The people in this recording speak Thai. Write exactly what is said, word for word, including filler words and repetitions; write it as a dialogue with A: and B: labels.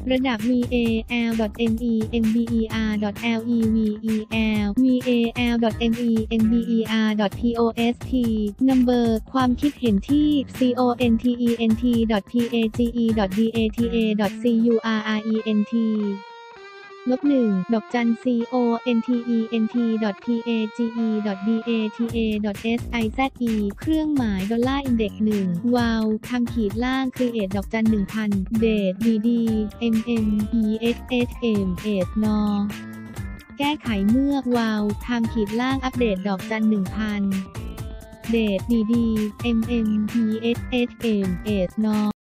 A: ระดับ วี เอ แอล ดอท เอ็ม อี เอ็น บี อี อาร์ ดอท แอล อี วี อี แอล วี เอ แอล ดอท เอ็ม อี เอ็น บี อี อาร์ ดอท พี โอ เอส ที Number ความคิดเห็นที่ คอนเทนต์ ดอท พาเก ดอท ดี เอ ที เอ ดอท ซี ยู อาร์ อาร์ อี เอ็น ที ลบหนึ่งดอกจัน คอนเทนต์ ดอท พาเก ดอท ดี เอ ที เอ ดอท ซิ เครื่องหมายดอลลาร์อินเด็กซ์หนึ่งวาวทำขีดล่างครีเอทดอกจันหนึ่งพันเดทบีดีเอ็มเอ็มอีเอสเอสเอ็มเอสนอแก้ไขเมื่อวาวทำขีดล่างอัปเดตดอกจันหนึ่งพันเดทบีดีเอ็มเอ็มอีเอสเอสเอ็มเอสนอ